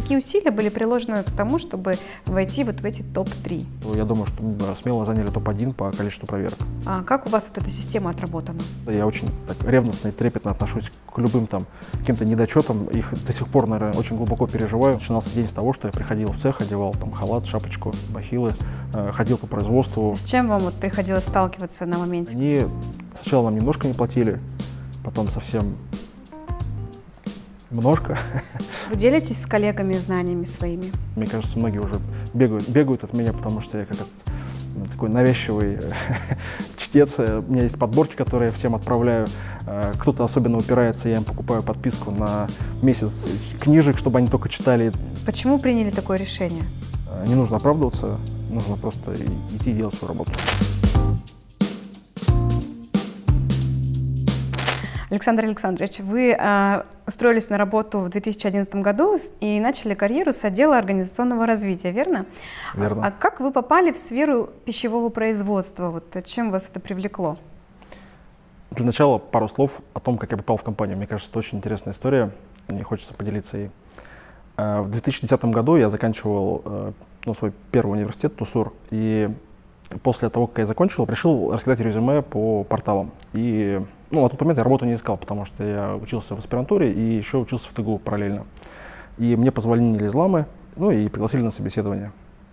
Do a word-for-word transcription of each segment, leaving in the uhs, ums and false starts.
Какие усилия были приложены к тому, чтобы войти вот в эти топ три? Я думаю, что мы смело заняли топ один по количеству проверок. А как у вас вот эта система отработана? Я очень так, ревностно и трепетно отношусь к любым там каким-то недочетам. Их до сих пор, наверное, очень глубоко переживаю. Начинался день с того, что я приходил в цех, одевал там халат, шапочку, бахилы, э, ходил по производству. С чем вам вот приходилось сталкиваться на моменте? Они сначала нам немножко не платили, потом совсем немножко. Вы делитесь с коллегами знаниями своими? Мне кажется, многие уже бегают, бегают от меня, потому что я как этот, такой навязчивый чтец. У меня есть подборки, которые я всем отправляю. Кто-то особенно упирается, я им покупаю подписку на месяц книжек, чтобы они только читали. Почему приняли такое решение? Не нужно оправдываться, нужно просто идти и делать свою работу. Александр Александрович, вы э, устроились на работу в две тысячи одиннадцатом году и начали карьеру с отдела организационного развития, верно? Верно. А, а как вы попали в сферу пищевого производства? Вот, чем вас это привлекло? Для начала пару слов о том, как я попал в компанию. Мне кажется, это очень интересная история, мне хочется поделиться ей. В две тысячи десятом году я заканчивал ну, свой первый университет, ТУСУР, и после того, как я закончил, решил раскидать резюме по порталам. И ну, на тот момент я работу не искал, потому что я учился в аспирантуре и еще учился в ТГУ параллельно. И мне позвонили из ЛАМы, ну и пригласили на собеседование.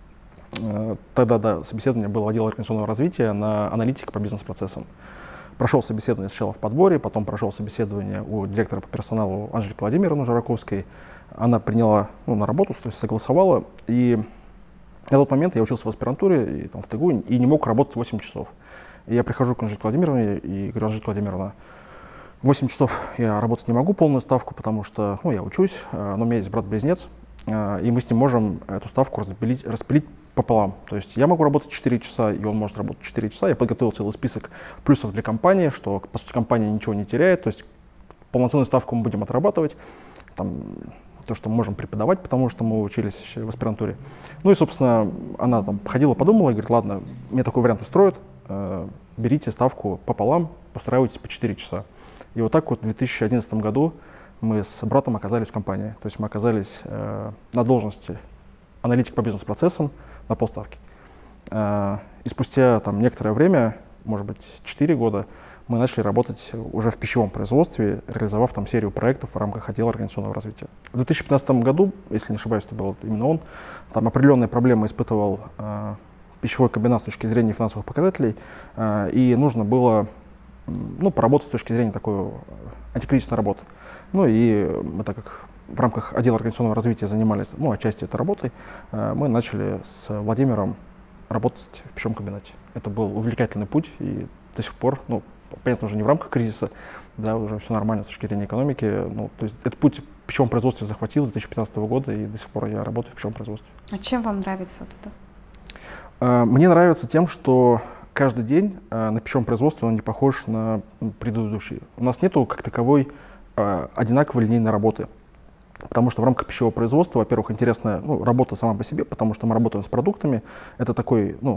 Тогда, да, собеседование было в отделе организационного развития на аналитика по бизнес-процессам. Прошел собеседование сначала в подборе, потом прошел собеседование у директора по персоналу Анжелики Владимировны Жураковской. Она приняла ну, на работу, то есть согласовала. И на тот момент я учился в аспирантуре и, там, в ТГУ и не мог работать восемь часов. И я прихожу к Анжелике Владимировне и говорю: Анжелика Владимировна, восемь часов я работать не могу полную ставку, потому что ну, я учусь, но у меня есть брат-близнец, и мы с ним можем эту ставку распилить, распилить пополам. То есть я могу работать четыре часа, и он может работать четыре часа. Я подготовил целый список плюсов для компании, что, по сути, компания ничего не теряет. То есть полноценную ставку мы будем отрабатывать. Там, то, что мы можем преподавать, потому что мы учились еще в аспирантуре. Ну и, собственно, она там ходила, подумала и говорит: ладно, мне такой вариант устроит, э, берите ставку пополам, устраивайтесь по четыре часа. И вот так вот в две тысячи одиннадцатом году мы с братом оказались в компании. То есть мы оказались э, на должности аналитик по бизнес-процессам на полставки. Э, и спустя там некоторое время, может быть, четыре года, мы начали работать уже в пищевом производстве, реализовав там серию проектов в рамках отдела организационного развития. В две тысячи пятнадцатом году, если не ошибаюсь, это был именно он, там определенные проблемы испытывал э, пищевой комбинат с точки зрения финансовых показателей, э, и нужно было ну, поработать с точки зрения такой антикризисной работы. Ну и мы, так как в рамках отдела организационного развития занимались ну, отчасти этой работой, э, мы начали с Владимиром работать в пищевом комбинате. Это был увлекательный путь, и до сих пор, ну, понятно, уже не в рамках кризиса, да, уже все нормально с точки зрения экономики. Ну, то есть этот путь в пищевом производстве захватил с две тысячи пятнадцатого года, и до сих пор я работаю в пищевом производстве. А чем вам нравится вот это? А, мне нравится тем, что каждый день а, на пищевом производстве он не похож на предыдущий. У нас нету как таковой а, одинаковой линейной работы. Потому что в рамках пищевого производства, во-первых, интересная ну, работа сама по себе, потому что мы работаем с продуктами. Это такой, ну,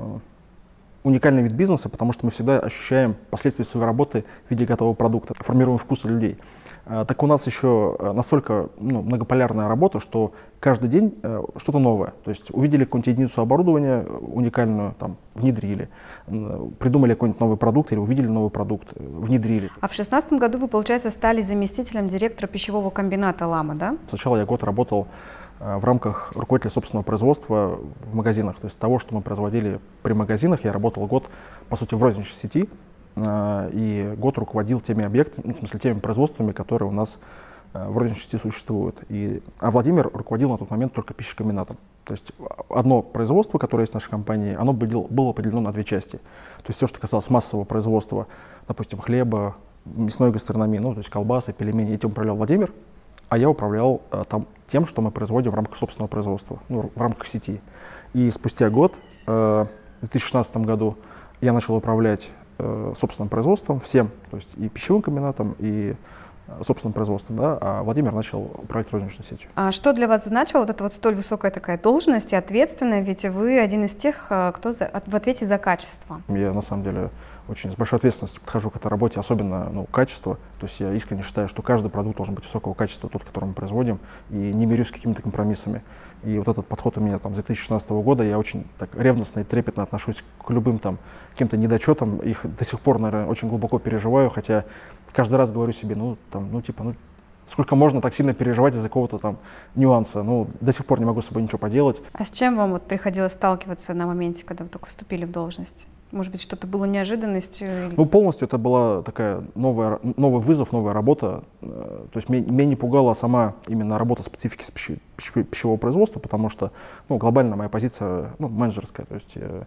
уникальный вид бизнеса, потому что мы всегда ощущаем последствия своей работы в виде готового продукта, формируем вкусы людей. Так у нас еще настолько ну, многополярная работа, что каждый день что-то новое. То есть увидели какую-нибудь единицу оборудования уникальную, там, внедрили, придумали какой-нибудь новый продукт или увидели новый продукт, внедрили. А в шестнадцатом году вы, получается, стали заместителем директора пищевого комбината «Лама», да? Сначала я год работал в рамках руководителя собственного производства в магазинах. То есть того, что мы производили при магазинах, я работал год, по сути, в розничной сети, и год руководил теми объектами, ну, в смысле, теми производствами, которые у нас в розничной сети существуют. И, а Владимир руководил на тот момент только пищекомбинатом. То есть одно производство, которое есть в нашей компании, оно было поделено на две части. То есть все, что касалось массового производства, допустим, хлеба, мясной гастрономии, ну, то есть колбасы, пельмени, этим управлял Владимир. А я управлял а, там, тем, что мы производим в рамках собственного производства, ну, в рамках сети. И спустя год, э, в две тысячи шестнадцатом году, я начал управлять э, собственным производством, всем, то есть и пищевым комбинатом, и э, собственным производством, да, а Владимир начал управлять розничной сетью. А что для вас значила вот эта вот столь высокая такая должность и ответственная, ведь вы один из тех, кто за, в ответе за качество? Я на самом деле очень с большой ответственностью подхожу к этой работе, особенно ну, качество. То есть я искренне считаю, что каждый продукт должен быть высокого качества, тот, который мы производим, и не мирюсь с какими-то компромиссами. И вот этот подход у меня там с две тысячи шестнадцатого года, я очень так ревностно и трепетно отношусь к любым там каким-то недочетам, их до сих пор, наверное, очень глубоко переживаю, хотя каждый раз говорю себе, ну, там, ну, типа, ну, сколько можно так сильно переживать из-за какого-то там нюанса, ну, до сих пор не могу с собой ничего поделать. А с чем вам вот приходилось сталкиваться на моменте, когда вы только вступили в должность? Может быть, что-то было неожиданностью? Ну, полностью это была такая новая, новый вызов, новая работа. То есть меня, меня не пугала сама именно работа специфики пищи, пищи, пищевого производства, потому что ну, глобально моя позиция ну, менеджерская. То есть, э,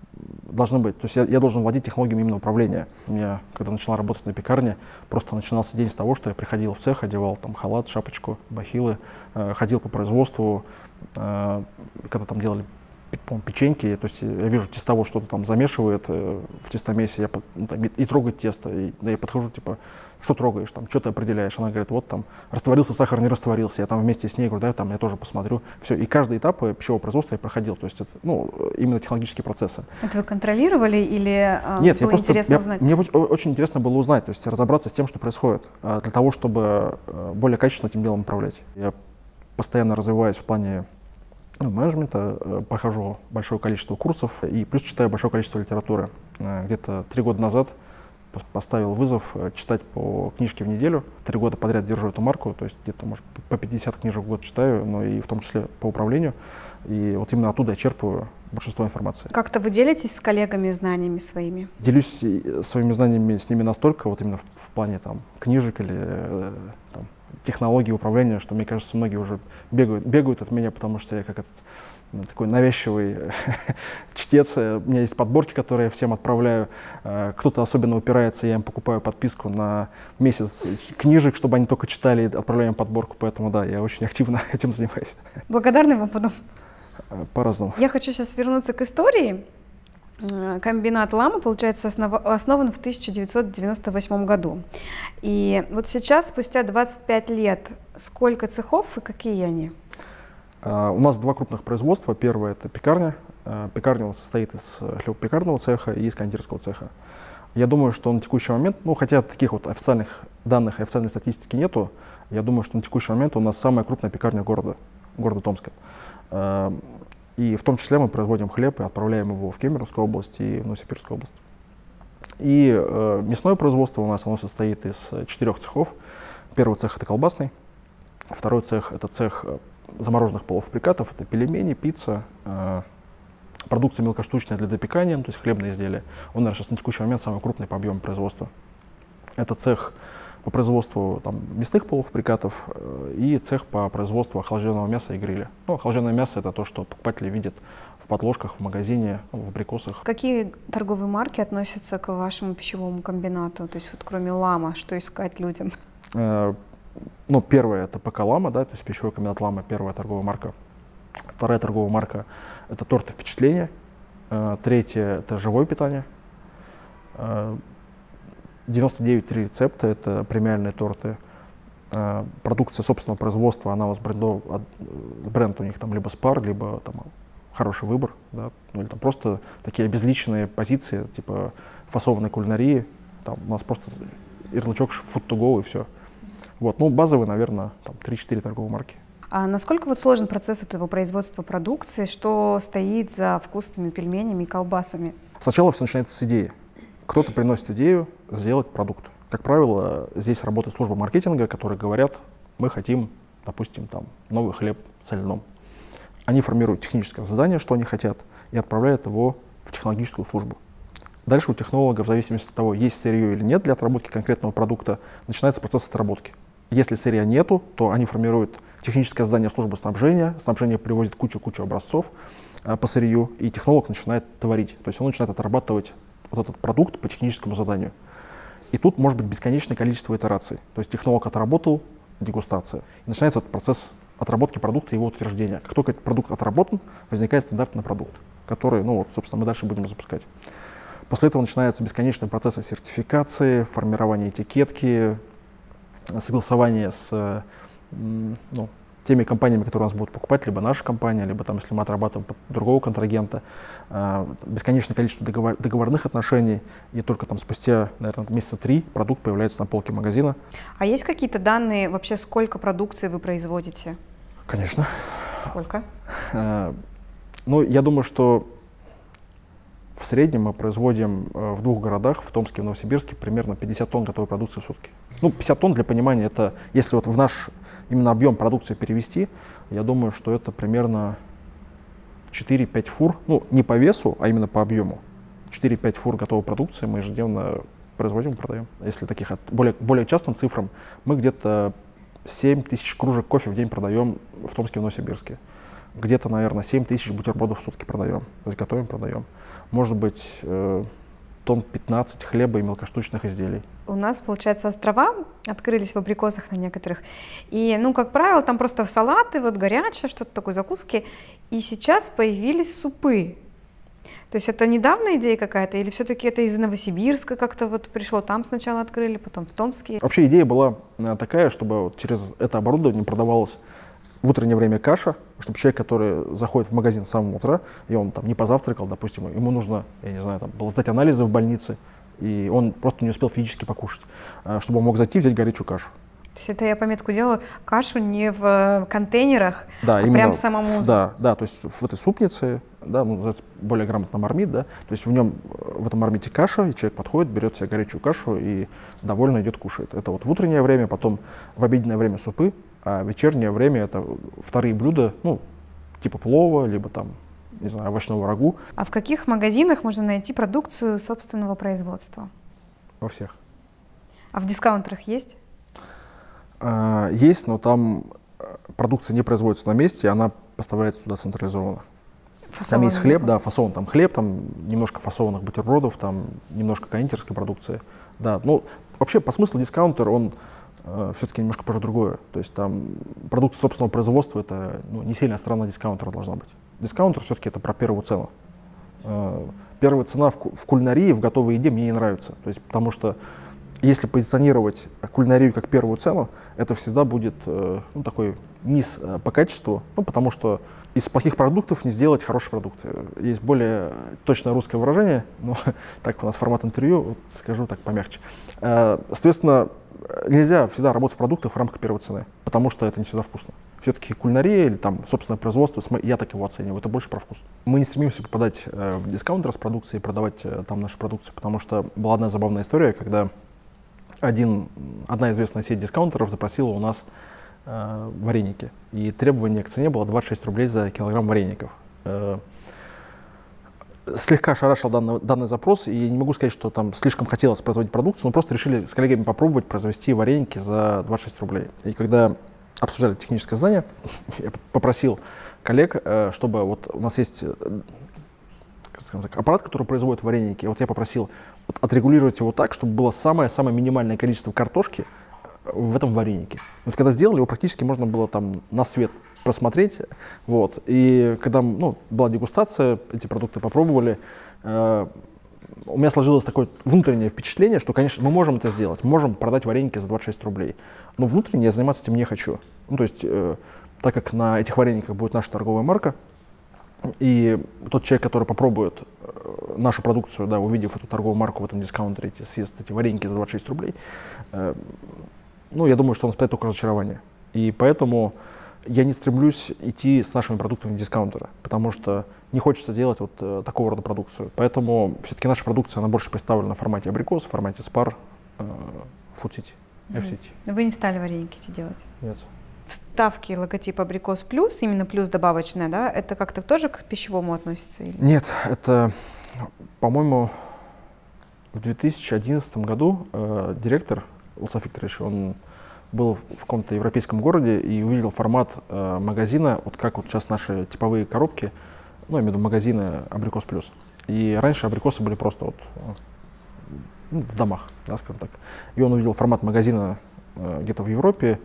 должны быть, то есть я, я должен владеть технологиями именно управления. У меня, когда начала работать на пекарне, просто начинался день с того, что я приходил в цех, одевал там халат, шапочку, бахилы, э, ходил по производству, э, когда там делали печеньки, то есть я вижу, тестовод что-то там замешивает э, в тестомесе, я, ну, там, и, и трогает тесто, и да, я подхожу, типа, что трогаешь, там, что ты определяешь? Она говорит, вот там, растворился сахар, не растворился, я там вместе с ней говорю, да, там, я тоже посмотрю, все, и каждый этап пищевого производства я проходил, то есть это, ну, именно технологические процессы. Это вы контролировали или э, Нет, было я просто, интересно я, узнать? Мне очень интересно было узнать, то есть разобраться с тем, что происходит, для того, чтобы более качественно этим делом управлять. Я постоянно развиваюсь в плане Ну, менеджмента, прохожу большое количество курсов и плюс читаю большое количество литературы. Где-то три года назад поставил вызов читать по книжке в неделю. Три года подряд держу эту марку, то есть где-то, может, по пятьдесят книжек в год читаю, но и в том числе по управлению. И вот именно оттуда я черпаю большинство информации. Как-то вы делитесь с коллегами знаниями своими? Делюсь своими знаниями с ними настолько, вот именно в, в плане там, книжек или там, технологий управления, что, мне кажется, многие уже бегают, бегают от меня, потому что я как этот ну, такой навязчивый чтец. У меня есть подборки, которые я всем отправляю. Кто-то особенно упирается, я им покупаю подписку на месяц книжек, чтобы они только читали, и отправляю им подборку. Поэтому да, я очень активно этим занимаюсь. Благодарны вам потом? По-разному. Я хочу сейчас вернуться к истории. Комбинат «Лама», получается, основ... основан в тысяча девятьсот девяносто восьмом году. И вот сейчас, спустя двадцать пять лет, сколько цехов и какие они? Uh, у нас два крупных производства. Первое — это пекарня. Uh, пекарня у нас состоит из хлебопекарного цеха и из кондитерского цеха. Я думаю, что на текущий момент, ну хотя таких вот официальных данных и официальной статистики нету, я думаю, что на текущий момент у нас самая крупная пекарня города, города Томска. Uh, И в том числе мы производим хлеб и отправляем его в Кемеровскую область и в Новосибирскую область. И э, мясное производство у нас оно состоит из четырех цехов. Первый цех — это колбасный, второй цех — это цех замороженных полуфабрикатов, это пельмени, пицца, э, продукция мелкоштучная для допекания, ну, то есть хлебные изделия. Он, наверное, сейчас на текущий момент самый крупный по объему производства. Это цех по производству там, мясных полуфабрикатов э, и цех по производству охлажденного мяса и гриля. Ну, охлажденное мясо — это то, что покупатели видят в подложках, в магазине, ну, в абрикосах. Какие торговые марки относятся к вашему пищевому комбинату? То есть вот кроме «Лама», что искать людям? Э, ну, первое — это ПК «Лама», да, то есть пищевой комбинат «Лама», первая торговая марка. Вторая торговая марка — это торты впечатления. Э, третье — это живое питание. Э, девяносто девять три рецепта — это премиальные торты. Э, продукция собственного производства, она у нас брендов, бренд у них там либо Спар, либо там хороший выбор, да, ну, или там просто такие обезличенные позиции, типа фасованной кулинарии. Там у нас просто ярлычок food to go и все. Вот, ну, базовые, наверное, там три-четыре торговые марки. А насколько вот сложен процесс этого производства продукции, что стоит за вкусными пельменями и колбасами? Сначала все начинается с идеи. Кто-то приносит идею сделать продукт. Как правило, здесь работает служба маркетинга, которые говорят, мы хотим, допустим, там, новый хлеб с льном. Они формируют техническое задание, что они хотят, и отправляют его в технологическую службу. Дальше у технолога, в зависимости от того, есть сырье или нет для отработки конкретного продукта, начинается процесс отработки. Если сырья нету, то они формируют техническое задание службы снабжения, снабжение привозит кучу-кучу образцов э, по сырью, и технолог начинает творить, то есть он начинает отрабатывать вот этот продукт по техническому заданию. И тут может быть бесконечное количество итераций. То есть технолог отработал, дегустация. И начинается этот процесс отработки продукта и его утверждения. Как только этот продукт отработан, возникает стандартный продукт, который, ну вот, собственно, мы дальше будем запускать. После этого начинаются бесконечные процессы сертификации, формирования этикетки, согласования с, ну, теми компаниями, которые у нас будут покупать, либо наша компания, либо там, если мы отрабатываем под другого контрагента. Бесконечное количество договор, договорных отношений, и только там спустя, наверное, месяца три продукт появляется на полке магазина. А есть какие-то данные вообще, сколько продукции вы производите? Конечно. Сколько? Ну, я думаю, что в среднем мы производим в двух городах, в Томске и в Новосибирске, примерно пятьдесят тонн готовой продукции в сутки. Ну, пятьдесят тонн, для понимания, это, если вот в наш именно объем продукции перевести, я думаю, что это примерно четыре-пять фур, ну, не по весу, а именно по объему. четыре-пять фур готовой продукции мы ежедневно производим и продаем. Если таких от более, более частым цифрам, мы где-то семь тысяч кружек кофе в день продаем в Томске и в Новосибирске. Где-то, наверное, семь тысяч бутербродов в сутки продаем, то есть готовим, продаем. Может быть, э, тонн пятнадцать хлеба и мелкоштучных изделий. У нас, получается, острова открылись в Абрикосах на некоторых. И, ну, как правило, там просто салаты, вот горячее, что-то такое, закуски. И сейчас появились супы. То есть это недавно идея какая-то, или все-таки это из Новосибирска как-то вот пришло, там сначала открыли, потом в Томске? Вообще идея была такая, чтобы вот через это оборудование продавалось в утреннее время каша, чтобы человек, который заходит в магазин с самого утра, и он там не позавтракал, допустим, ему нужно, я не знаю, там, было сдать анализы в больнице, и он просто не успел физически покушать, чтобы он мог зайти и взять горячую кашу. То есть это я пометку делаю, кашу не в контейнерах, да, а именно, прям самому. Да, да, то есть в этой супнице, да, ну, более грамотно мармит, да, то есть в нем, в этом мармите каша, и человек подходит, берет себе горячую кашу и довольно идет кушает. Это вот в утреннее время, потом в обеденное время супы, а вечернее время это вторые блюда, ну, типа плова, либо там, не знаю, овощного рагу. А в каких магазинах можно найти продукцию собственного производства? Во всех. А в дискаунтерах есть? А, есть, но там продукция не производится на месте, она поставляется туда централизованно. Фасованный, там есть хлеб, да, фасон, там хлеб, там немножко фасованных бутербродов, там немножко кондитерской продукции. Да, ну, вообще, по смыслу дискаунтер, он э, все-таки немножко про другое. То есть там продукция собственного производства, это ну, не сильная сторона дискаунтера должна быть. Дискаунтер все-таки это про первую цену. Э, первая цена в, в кулинарии, в готовой еде мне не нравится. То есть, потому что если позиционировать кулинарию как первую цену, это всегда будет э, ну, такой низ э, по качеству, ну, потому что из плохих продуктов не сделать хороший продукт. Есть более точное русское выражение, но так у нас формат интервью, вот скажу так помягче. Э, соответственно, нельзя всегда работать в продуктах в рамках первой цены, потому что это не всегда вкусно. Все-таки кулинария или там собственное производство, я так его оцениваю, это больше про вкус. Мы не стремимся попадать э, в дискаунтер с продукцией, продавать э, там нашу продукцию, потому что была одна забавная история, когда Один, одна известная сеть дискаунтеров запросила у нас э, вареники. И требование к цене было двадцать шесть рублей за килограмм вареников. Э, слегка шарашил данный, данный запрос, и я не могу сказать, что там слишком хотелось производить продукцию, но просто решили с коллегами попробовать произвести вареники за двадцать шесть рублей. И когда обсуждали техническое задание, я попросил коллег, э, чтобы вот у нас есть скажем так, аппарат, который производит вареники, вот я попросил вот, отрегулировать его так, чтобы было самое-самое минимальное количество картошки в этом варенике. Вот когда сделали, его практически можно было там на свет просмотреть. Вот. И когда ну, была дегустация, эти продукты попробовали, э, у меня сложилось такое внутреннее впечатление, что, конечно, мы можем это сделать, мы можем продать вареники за двадцать шесть рублей, но внутренне я заниматься этим не хочу. Ну, то есть, э, так как на этих варениках будет наша торговая марка, и тот человек, который попробует э, нашу продукцию, да, увидев эту торговую марку в этом дискаунтере, эти, съест эти вареники за двадцать шесть рублей, э, ну, я думаю, что он испытает только разочарование. И поэтому я не стремлюсь идти с нашими продуктами в дискаунтеры, потому что не хочется делать вот э, такого рода продукцию. Поэтому все-таки наша продукция, она больше представлена в формате абрикос, в формате спар, э, фудсити, эф-сити. Но вы не стали вареники эти делать? Нет. Вставки логотип абрикос плюс, именно плюс добавочная, да, это как-то тоже к пищевому относится? Или? Нет, это, по-моему, в две тысячи одиннадцатом году э, директор Улсаф Викторович, он был в каком-то европейском городе и увидел формат э, магазина, вот как вот сейчас наши типовые коробки, ну, я имею в виду магазины абрикос плюс. И раньше абрикосы были просто вот ну, в домах, да, скажем так. И он увидел формат магазина э, где-то в Европе.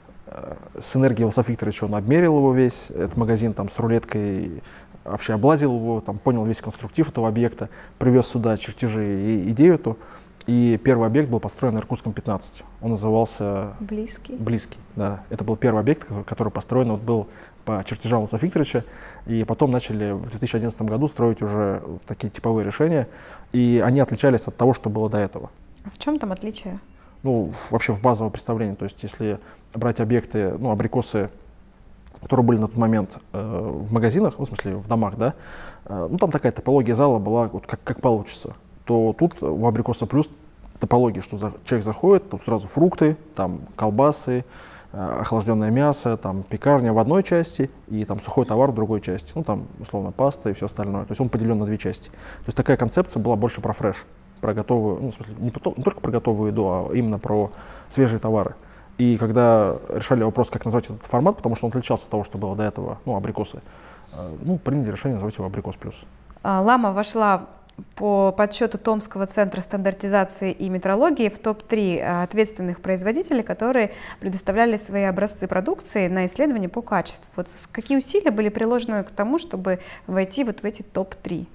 С энергией Улсафа Викторовича он обмерил его весь, этот магазин там с рулеткой, вообще облазил его, там, понял весь конструктив этого объекта, привез сюда чертежи и идею эту. И первый объект был построен на Иркутском пятнадцать. Он назывался Близкий. Близкий, да. Это был первый объект, который построен вот был по чертежам Луса Викторовича. И потом начали в две тысячи одиннадцатом году строить уже такие типовые решения. И они отличались от того, что было до этого. А в чем там отличие? Ну, вообще в базовом представлении. То есть если брать объекты, ну, абрикосы, которые были на тот момент э, в магазинах, ну, в смысле в домах, да, э, ну там такая топология зала была, вот как, как получится, то тут в Абрикоса Плюс топология, что за, человек заходит, тут сразу фрукты, там колбасы, э, охлажденное мясо, там пекарня в одной части и там сухой товар в другой части, ну там условно паста и все остальное, то есть он поделен на две части. То есть такая концепция была больше про фреш, про готовую, ну, в смысле, не, не только про готовую еду, а именно про свежие товары. И когда решали вопрос, как назвать этот формат, потому что он отличался от того, что было до этого, ну, абрикосы, ну, приняли решение назвать его Абрикос Плюс. Лама вошла по подсчету Томского центра стандартизации и метрологии в топ три ответственных производителей, которые предоставляли свои образцы продукции на исследование по качеству. Вот какие усилия были приложены к тому, чтобы войти вот в эти топ три?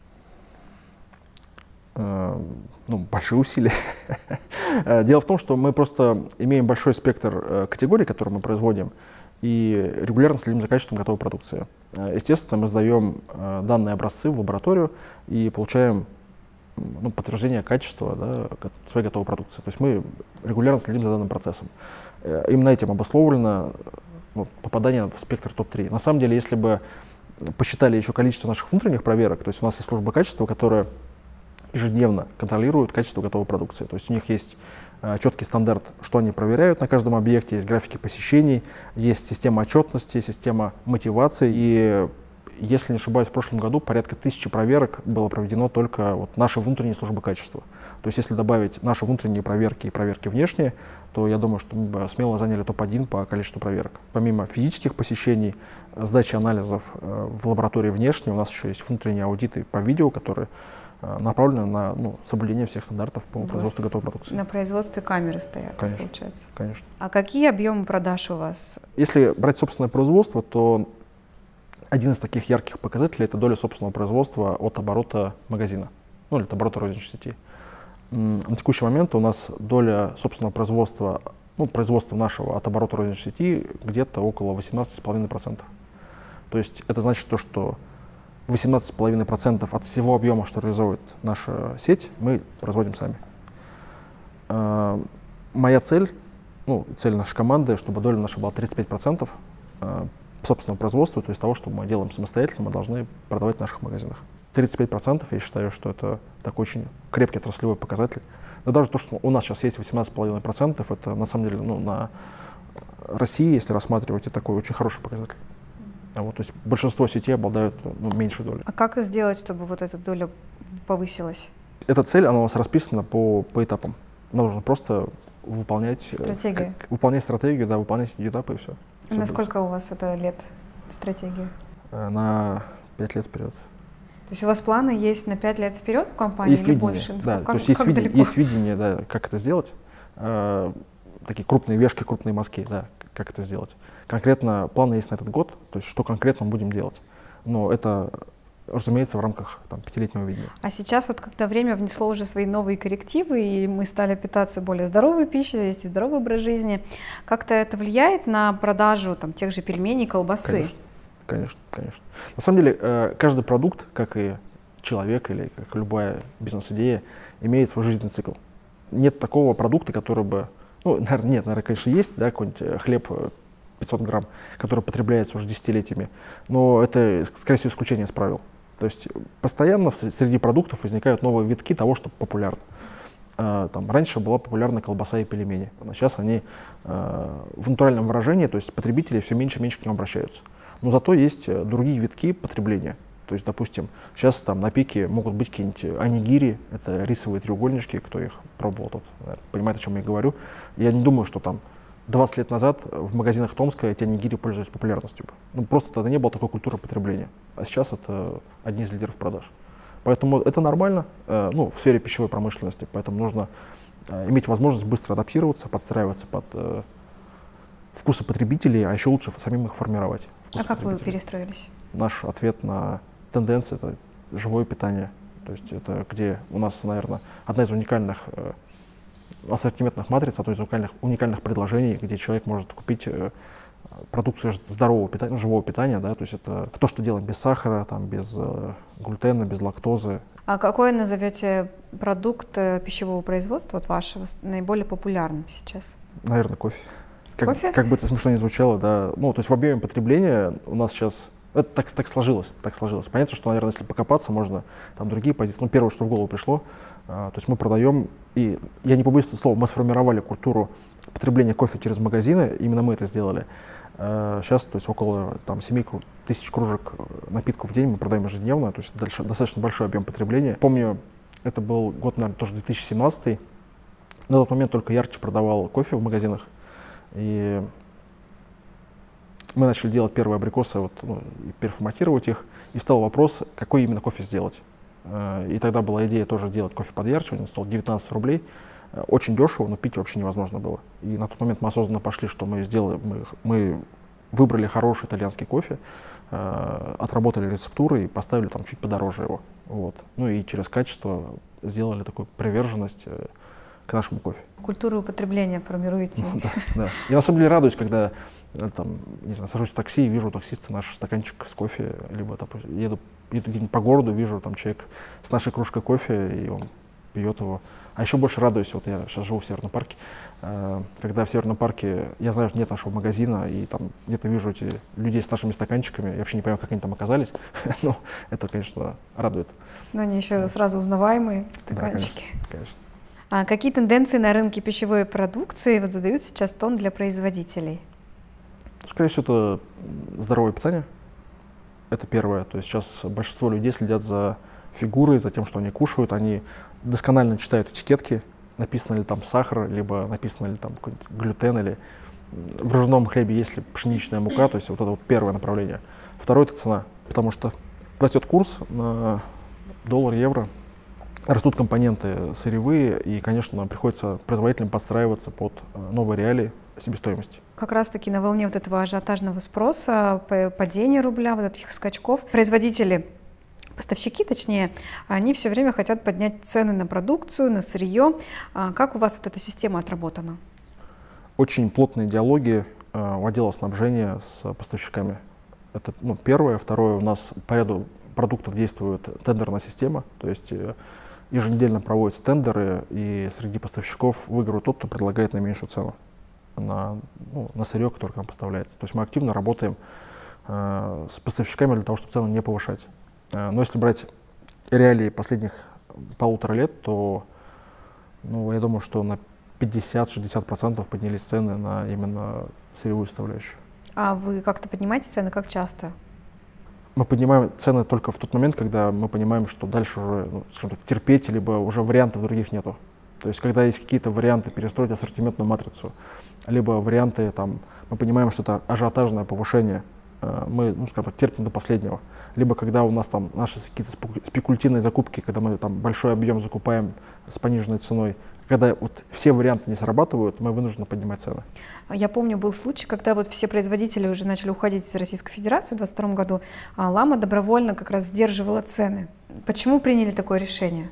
Ну, большие усилия. Дело в том, что мы просто имеем большой спектр категорий, которые мы производим, и регулярно следим за качеством готовой продукции. Естественно, мы сдаем данные образцы в лабораторию и получаем, ну, подтверждение качества, да, своей готовой продукции. То есть мы регулярно следим за данным процессом. Именно этим обусловлено, ну, попадание в спектр топ три. На самом деле, если бы посчитали еще количество наших внутренних проверок, то есть у нас есть служба качества, которая ежедневно контролируют качество готовой продукции. То есть у них есть э, четкий стандарт, что они проверяют на каждом объекте, есть графики посещений, есть система отчетности, система мотивации. И, если не ошибаюсь, в прошлом году порядка тысячи проверок было проведено только вот нашей внутренней службы качества. То есть если добавить наши внутренние проверки и проверки внешние, то я думаю, что мы бы смело заняли топ один по количеству проверок. Помимо физических посещений, сдачи анализов э, в лаборатории внешней, у нас еще есть внутренние аудиты по видео, которые направлены на, ну, соблюдение всех стандартов по производству готовой продукции. На производстве камеры стоят, конечно, получается? Конечно. А какие объемы продаж у вас? Если брать собственное производство, то один из таких ярких показателей — это доля собственного производства от оборота магазина, ну или от оборота розничной сети. На текущий момент у нас доля собственного производства, ну, производства нашего от оборота розничной сети где-то около восемнадцати с половиной процентов. То есть это значит то, что восемнадцать с половиной процентов от всего объема, что реализует наша сеть, мы производим сами. Э, моя цель, ну, цель нашей команды, чтобы доля наша была тридцать пять процентов э, собственного производства, то есть того, что мы делаем самостоятельно, мы должны продавать в наших магазинах. тридцать пять процентов, я считаю, что это такой очень крепкий отраслевой показатель. Но даже то, что у нас сейчас есть восемнадцать с половиной процентов, это на самом деле, ну, на России, если рассматривать, это такой очень хороший показатель. А вот, то есть большинство сетей обладают, ну, меньшей долей. А как сделать, чтобы вот эта доля повысилась? Эта цель, она у нас расписана по, по этапам. Нам нужно просто выполнять стратегию, как, выполнять стратегию, да, выполнять эти этапы и все. все Насколько будет. У вас это лет стратегии? На пять лет вперед. То есть у вас планы есть на пять лет вперед в компании есть или видение, больше? Да, как, то есть есть, как видение, далеко? есть видение, да, как это сделать. Э, такие крупные вешки, крупные мазки, да, как это сделать. Конкретно планы есть на этот год, то есть что конкретно мы будем делать. Но это, разумеется, в рамках там, пятилетнего видения. А сейчас, вот когда время внесло уже свои новые коррективы, и мы стали питаться более здоровой пищей, вести здоровый образ жизни, как-то это влияет на продажу там, тех же пельменей, колбасы? Конечно, конечно, конечно. На самом деле, каждый продукт, как и человек или как любая бизнес-идея, имеет свой жизненный цикл. Нет такого продукта, который бы, ну, наверное, нет, наверное, конечно, есть, да, какой-нибудь хлеб пятьсот грамм, который потребляется уже десятилетиями, но это, скорее всего, исключение из правил. То есть постоянно среди продуктов возникают новые витки того, что популярно. Там, раньше была популярна колбаса и пельмени, а сейчас они в натуральном выражении, то есть потребители все меньше и меньше к ним обращаются. Но зато есть другие витки потребления. То есть, допустим, сейчас там на пике могут быть какие-нибудь онигири, это рисовые треугольнички, кто их пробовал, тот понимает, о чем я говорю. Я не думаю, что там двадцать лет назад в магазинах Томска эти онигири пользовались популярностью. Ну, просто тогда не было такой культуры потребления. А сейчас это одни из лидеров продаж. Поэтому это нормально, э, ну, в сфере пищевой промышленности. Поэтому нужно э, иметь возможность быстро адаптироваться, подстраиваться под э, вкусы потребителей, а еще лучше самим их формировать. А как вы перестроились? Наш ответ на тенденции — это живое питание. То есть это где у нас, наверное, одна из уникальных э, ассортиментных матриц, одно из уникальных, уникальных предложений, где человек может купить э, продукцию здорового питания, ну, живого питания, да, то есть это то, что делаем без сахара, там, без э, глютена, без лактозы. А какой назовете продукт э, пищевого производства вот вашего наиболее популярным сейчас? Наверное, кофе. Как, Кофе? Как бы это смешно ни звучало, да. Ну, то есть в объеме потребления у нас сейчас это так, так сложилось, так сложилось. Понятно, что, наверное, если покопаться, можно там другие позиции. Ну, первое, что в голову пришло, а, то есть мы продаем, и я не побоюсь этого слова, мы сформировали культуру потребления кофе через магазины, именно мы это сделали. А, сейчас, то есть около там семи тысяч кружек напитков в день мы продаем ежедневно, то есть дальше, достаточно большой объем потребления. Помню, это был год, наверное, тоже две тысячи семнадцатый. На тот момент только Ярче продавал кофе в магазинах, и мы начали делать первые абрикосы, вот, ну, и переформатировать их, и встал вопрос, какой именно кофе сделать. И тогда была идея тоже делать кофе под Ярче, он стоил девятнадцать рублей, очень дешево, но пить вообще невозможно было. И на тот момент мы осознанно пошли, что мы сделали, мы, мы выбрали хороший итальянский кофе, отработали рецептуры и поставили там чуть подороже его. Вот. Ну и через качество сделали такую приверженность к нашему кофе. Культуру употребления формируете. Да, да. Я на самом деле радуюсь, когда там, не знаю, сажусь в такси и вижу у таксиста наш стаканчик с кофе, либо там, еду, еду где-нибудь по городу, вижу там человек с нашей кружкой кофе, и он пьет его. А еще больше радуюсь, вот я сейчас живу в Северном парке, когда в Северном парке, я знаю, что нет нашего магазина, и там где-то вижу эти людей с нашими стаканчиками, я вообще не понимаю, как они там оказались, но это, конечно, радует. Но они еще сразу узнаваемые стаканчики. Да, конечно, конечно. А какие тенденции на рынке пищевой продукции вот задают сейчас тон для производителей? Скорее всего, это здоровое питание. Это первое. То есть сейчас большинство людей следят за фигурой, за тем, что они кушают. Они досконально читают этикетки, написано ли там сахар, либо написано ли там какой-нибудь глютен, или в ржаном хлебе есть ли пшеничная мука. То есть вот это вот первое направление. Второе — это цена. Потому что растет курс на доллар, евро. Растут компоненты сырьевые, и, конечно, приходится производителям подстраиваться под новые реалии себестоимости. Как раз-таки на волне вот этого ажиотажного спроса, падения рубля, вот этих скачков, производители, поставщики, точнее, они все время хотят поднять цены на продукцию, на сырье. Как у вас вот эта система отработана? Очень плотные диалоги у отдела снабжения с поставщиками. Это, ну, первое. Второе, у нас по ряду продуктов действует тендерная система, то есть еженедельно проводятся тендеры, и среди поставщиков выигрывает тот, кто предлагает наименьшую цену на, ну, на сырье, которое к нам поставляется. То есть мы активно работаем э, с поставщиками для того, чтобы цены не повышать. Э, но если брать реалии последних полутора лет, то, ну, я думаю, что на пятьдесят-шестьдесят процентов поднялись цены на именно сырьевую составляющую. А вы как-то поднимаете цены, как часто? Мы поднимаем цены только в тот момент, когда мы понимаем, что дальше уже, ну, скажем так, терпеть, либо уже вариантов других нету. То есть, когда есть какие-то варианты перестроить ассортиментную матрицу, либо варианты, там, мы понимаем, что это ажиотажное повышение, мы, ну, скажем так, терпим до последнего. Либо когда у нас там наши какие-то спекулятивные закупки, когда мы там большой объем закупаем с пониженной ценой, когда вот все варианты не срабатывают, мы вынуждены поднимать цены. Я помню, был случай, когда вот все производители уже начали уходить из Российской Федерации в двадцать втором году, а Лама добровольно как раз сдерживала цены. Почему приняли такое решение?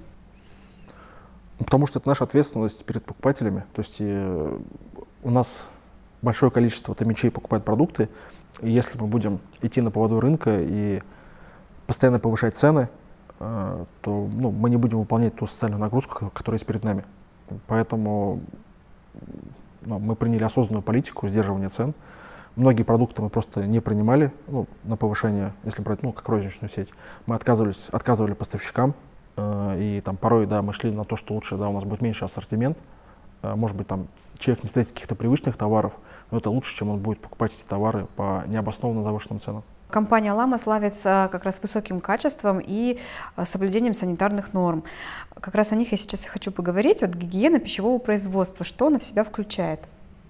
Потому что это наша ответственность перед покупателями. То есть и у нас большое количество томичей покупают продукты, и если мы будем идти на поводу рынка и постоянно повышать цены, то, ну, мы не будем выполнять ту социальную нагрузку, которая есть перед нами. Поэтому, ну, мы приняли осознанную политику сдерживания цен. Многие продукты мы просто не принимали, ну, на повышение, если брать, ну, как розничную сеть. Мы отказывались, отказывали поставщикам, э, и там порой, да, мы шли на то, что лучше, да, у нас будет меньше ассортимент. Э, может быть, там человек не встретит каких-то привычных товаров, но это лучше, чем он будет покупать эти товары по необоснованно завышенным ценам. Компания Лама славится как раз высоким качеством и соблюдением санитарных норм. Как раз о них я сейчас и хочу поговорить. Вот гигиена пищевого производства, что она в себя включает?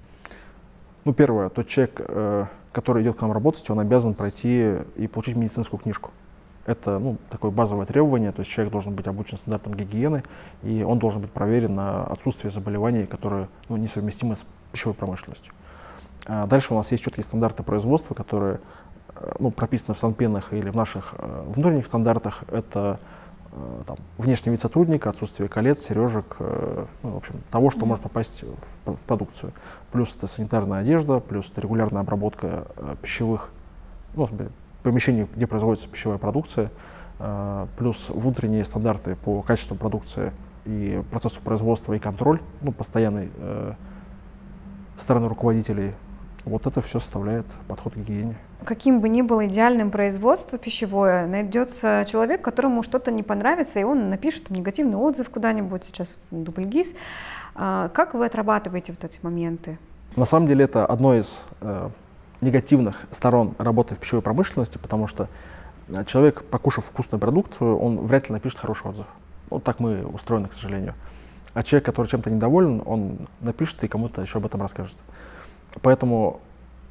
Ну, первое, тот человек, который идет к нам работать, он обязан пройти и получить медицинскую книжку. Это, ну, такое базовое требование, то есть человек должен быть обучен стандартам гигиены, и он должен быть проверен на отсутствие заболеваний, которые, ну, несовместимы с пищевой промышленностью. А дальше у нас есть четкие стандарты производства, которые, ну, прописаны в санпинах или в наших внутренних стандартах. Это там, внешний вид сотрудника, отсутствие колец, сережек, э, ну, в общем, того, что mm-hmm. может попасть в, в продукцию. Плюс это санитарная одежда, плюс это регулярная обработка э, пищевых, ну, помещений, где производится пищевая продукция, э, плюс внутренние стандарты по качеству продукции и процессу производства и контроль, ну, постоянный э, стороны руководителей. Вот это все составляет подход к гигиене. Каким бы ни было идеальным производство пищевое, найдется человек, которому что-то не понравится, и он напишет негативный отзыв куда-нибудь, сейчас дубльгиз. Как вы отрабатываете вот эти моменты? На самом деле это одно из э, негативных сторон работы в пищевой промышленности, потому что человек, покушав вкусную продукцию, он вряд ли напишет хороший отзыв. Вот так мы устроены, к сожалению. А человек, который чем-то недоволен, он напишет и кому-то еще об этом расскажет. Поэтому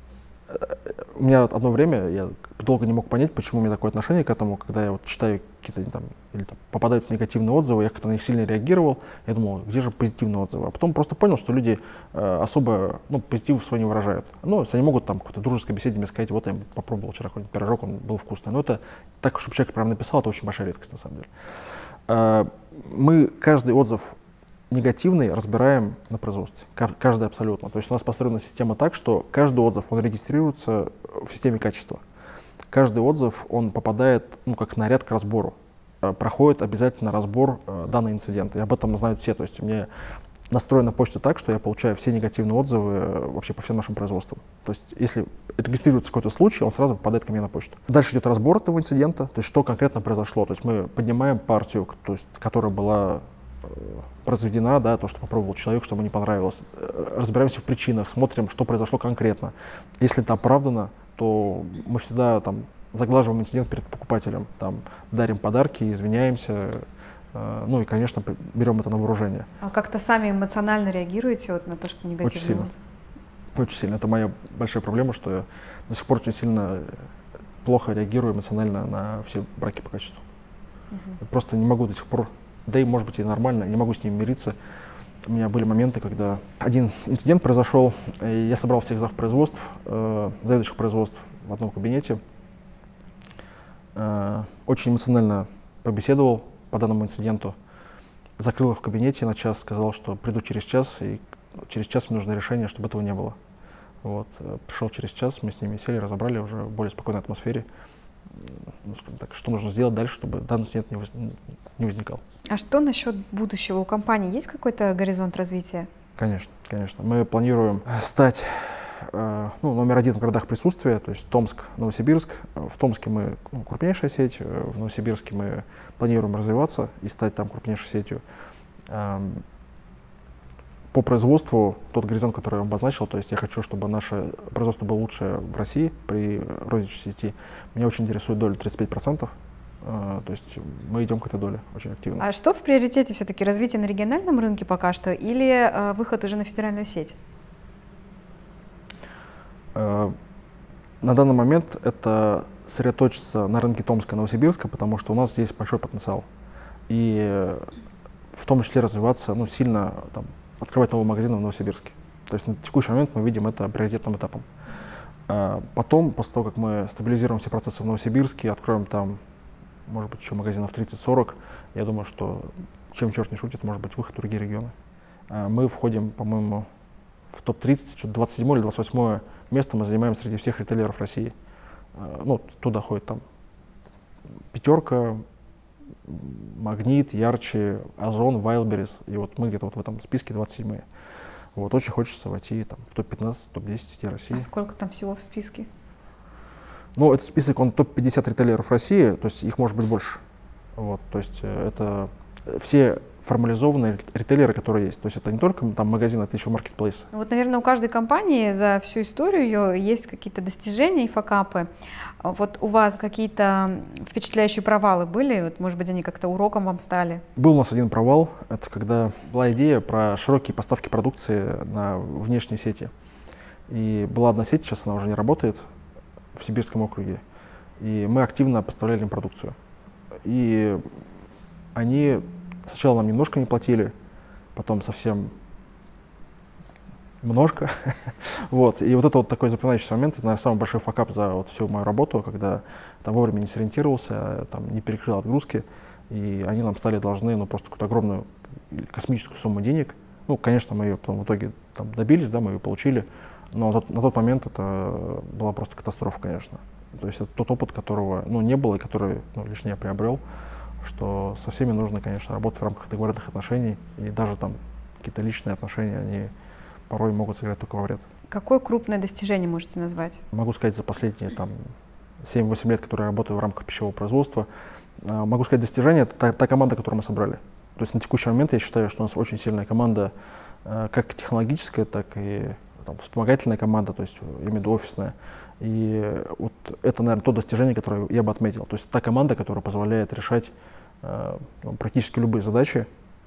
у меня одно время, я долго не мог понять, почему у меня такое отношение к этому, когда я вот читаю какие-то там, или там попадаются негативные отзывы, я как-то на них сильно реагировал, я думал, где же позитивные отзывы? А потом просто понял, что люди э, особо ну, позитив свой не выражают. Ну, если они могут там в какой-то дружеской беседе мне сказать, вот я попробовал вчера какой-нибудь пирожок, он был вкусный. Но это так, чтобы человек прям написал, это очень большая редкость на самом деле. Э, мы каждый отзыв негативный разбираем на производстве, каждый абсолютно. То есть у нас построена система так, что каждый отзыв, он регистрируется в системе качества. Каждый отзыв, он попадает, ну, как наряд к разбору. Проходит обязательно разбор э, данный инцидент. И об этом знают все. То есть мне настроена почта так, что я получаю все негативные отзывы э, вообще по всем нашим производствам. То есть если регистрируется какой-то случай, он сразу попадает ко мне на почту. Дальше идет разбор этого инцидента, то есть что конкретно произошло. То есть мы поднимаем партию, то есть, которая была произведена, да, то, что попробовал человек, что ему не понравилось. Разбираемся в причинах, смотрим, что произошло конкретно. Если это оправдано, то мы всегда там заглаживаем инцидент перед покупателем, там, дарим подарки, извиняемся, э, ну и, конечно, берем это на вооружение. А как-то сами эмоционально реагируете вот на то, что негативно? Очень сильно. Очень сильно. Это моя большая проблема, что я до сих пор очень сильно плохо реагирую эмоционально на все браки по качеству. Угу. Просто не могу до сих пор. Да и, может быть, и нормально, не могу с ним мириться. У меня были моменты, когда один инцидент произошел, и я собрал всех зав. Производств, э, заведующих производств в одном кабинете. Э, очень эмоционально побеседовал по данному инциденту. Закрыл их в кабинете на час, сказал, что приду через час, и через час мне нужно решение, чтобы этого не было. Вот. Пришел через час, мы с ними сели, разобрали уже в более спокойной атмосфере. Ну, так, что нужно сделать дальше, чтобы данный инцидент не, воз, не возникал. А что насчет будущего? У компании есть какой-то горизонт развития? Конечно, конечно. Мы планируем стать э, ну, номер один в городах присутствия, то есть Томск, Новосибирск. В Томске мы ну, крупнейшая сеть, в Новосибирске мы планируем развиваться и стать там крупнейшей сетью. Эм, По производству, тот горизонт, который я обозначил, то есть я хочу, чтобы наше производство было лучшее в России при розничной сети. Меня очень интересует доля тридцать пять процентов, uh, то есть мы идем к этой доле очень активно. А что в приоритете все-таки, развитие на региональном рынке пока что или uh, выход уже на федеральную сеть? Uh, на данный момент это сосредоточиться на рынке Томска и Новосибирска, потому что у нас есть большой потенциал. И в том числе развиваться ну, сильно, там, открывать новые магазины в Новосибирске. То есть на текущий момент мы видим это приоритетным этапом. А потом, после того, как мы стабилизируем все процессы в Новосибирске, откроем там, может быть, еще магазинов тридцать-сорок, я думаю, что чем черт не шутит, может быть, выход в другие регионы. А мы входим, по-моему, в топ тридцать, что-то двадцать седьмое или двадцать восьмое место мы занимаем среди всех ритейлеров России. А, ну, туда ходит там пятерка, Магнит, Ярче, Озон, Вайлберрис, и вот мы где-то вот в этом списке двадцать седьмые. Вот очень хочется войти там, в топ пятнадцать, топ десять сетей России. А сколько там всего в списке? Ну, этот список, он топ пятьдесят ритейлеров России, то есть их может быть больше. Вот, то есть это все формализованные ритейлеры, которые есть. То есть это не только там магазин, это еще маркетплейс. Вот, наверное, у каждой компании за всю историю ее есть какие-то достижения и факапы. Вот у вас какие-то впечатляющие провалы были? Вот, может быть, они как-то уроком вам стали? Был у нас один провал. Это когда была идея про широкие поставки продукции на внешние сети. И была одна сеть, сейчас она уже не работает, в Сибирском округе. И мы активно поставляли им продукцию. И они сначала нам немножко не платили, потом совсем немножко. Вот. И вот это вот такой запоминающийся момент, это, наверное, самый большой факап за вот всю мою работу, когда там вовремя не сориентировался, там, не перекрыл отгрузки. и они нам стали должны, ну, просто какую-то огромную космическую сумму денег. Ну, конечно, мы ее потом в итоге там добились, да, мы ее получили, но на тот, на тот момент это была просто катастрофа, конечно. То есть это тот опыт, которого, ну, не было, и который, ну, лишь я приобрел, что со всеми нужно, конечно, работать в рамках договорных отношений, и даже там какие-то личные отношения, они порой могут сыграть только во вред. Какое крупное достижение можете назвать? Могу сказать, за последние там семь-восемь лет, которые я работаю в рамках пищевого производства, могу сказать, достижение — это та, та команда, которую мы собрали. То есть на текущий момент я считаю, что у нас очень сильная команда, как технологическая, так и там, вспомогательная команда, то есть я имею в виду офисная. И вот это, наверное, то достижение, которое я бы отметил. То есть та команда, которая позволяет решать э, практически любые задачи.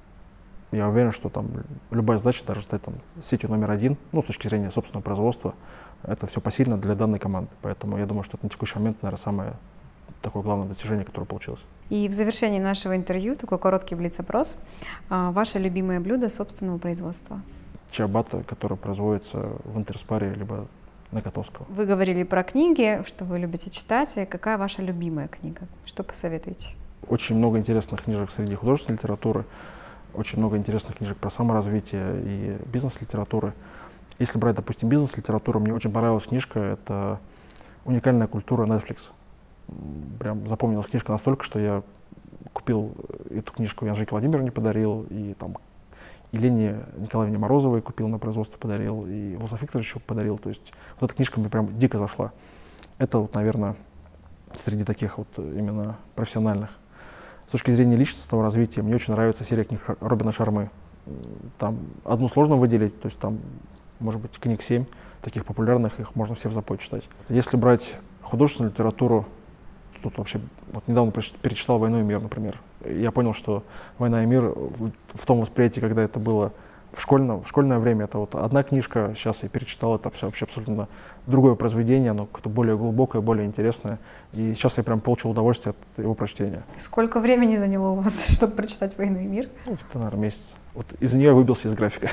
Я уверен, что там любая задача, даже стать там сетью номер один, ну, с точки зрения собственного производства, это все посильно для данной команды. Поэтому я думаю, что это на текущий момент, наверное, самое такое главное достижение, которое получилось. И в завершении нашего интервью такой короткий блиц-опрос. Ваше любимое блюдо собственного производства? Чиабатта, которое производится в Интерспаре либо на Котовского. Вы говорили про книги, что вы любите читать. Какая ваша любимая книга? Что посоветуете? Очень много интересных книжек среди художественной литературы, очень много интересных книжек про саморазвитие и бизнес-литературы. Если брать, допустим, бизнес-литературу, мне очень понравилась книжка, это «Уникальная культура Netflix». Прям запомнилась книжка настолько, что я купил эту книжку, Анжелике Владимировне подарил, и там Елене Николаевне Морозовой купил на производство, подарил, и Владимиру Викторовичу подарил. То есть вот эта книжка мне прям дико зашла. Это вот, наверное, среди таких вот именно профессиональных. С точки зрения личностного развития, мне очень нравится серия книг Робина Шармы. Там одну сложно выделить, то есть там, может быть, книг семь, таких популярных, их можно все в запой читать. Если брать художественную литературу, тут вообще, вот недавно перечитал «Войну и мир», например. Я понял, что «Война и мир» в том восприятии, когда это было в школьное, в школьное время, это вот одна книжка, сейчас я перечитал, это все вообще абсолютно другое произведение, оно как-то более глубокое, более интересное. И сейчас я прям получил удовольствие от его прочтения. Сколько времени заняло у вас, чтобы прочитать «Войну и мир»? Ну, это, наверное, месяц. Вот из нее я выбился из графика.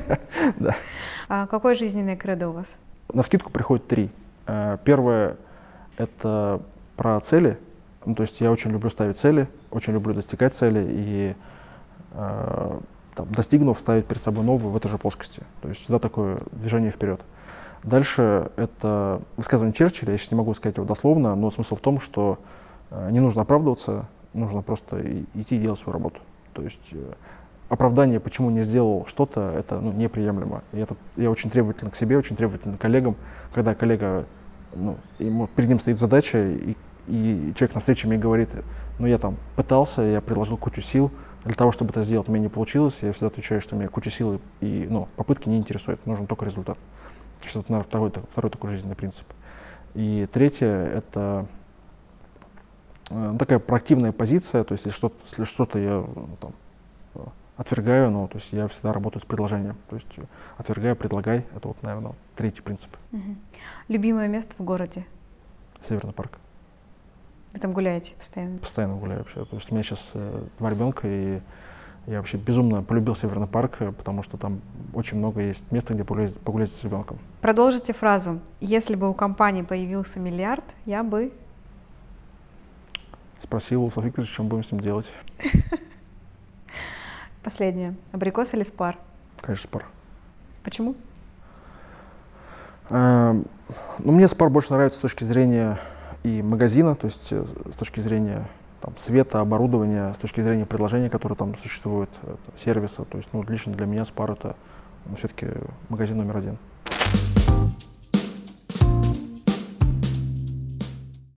А какое жизненное кредо у вас? Навскидку приходит три. Первое — это про цели. Ну, то есть я очень люблю ставить цели, очень люблю достигать цели и, э, там, достигнув, ставить перед собой новую в этой же плоскости. То есть всегда такое движение вперед. Дальше это высказывание Черчилля, я сейчас не могу сказать его дословно, но смысл в том, что э, не нужно оправдываться, нужно просто и, идти и делать свою работу. То есть э, оправдание, почему не сделал что-то, это, ну, неприемлемо. И это, я очень требователен к себе, очень требователен к коллегам, когда коллега, ну, ему, перед ним стоит задача, и И человек на встрече мне говорит: ну, я там пытался, я приложил кучу сил для того, чтобы это сделать, у меня не получилось. Я всегда отвечаю, что у меня куча сил, и, ну, попытки не интересуют, нужен только результат. Это, наверное, второй, второй такой жизненный принцип. И третье — это э, такая проактивная позиция, то есть если что-то, если что-то я, ну, там, отвергаю, но, то есть я всегда работаю с предложением. То есть отвергай, предлагай. Это вот, наверное, третий принцип. Угу. Любимое место в городе? Северный парк. Вы там гуляете постоянно? Постоянно гуляю вообще, потому что у меня сейчас э, два ребенка, и я вообще безумно полюбил Северный парк, потому что там очень много есть места, где погулять, погулять с ребенком. Продолжите фразу. Если бы у компании появился миллиард, я бы... Спросил Владимира Викторовича, что мы будем с ним делать. Последнее. Абрикос или спар? Конечно, спар. Почему? А, ну, мне спар больше нравится с точки зрения и магазина, то есть с точки зрения там, света, оборудования, с точки зрения предложений, которые там существуют, это, сервиса. То есть, ну, лично для меня спар — это, ну, все-таки магазин номер один.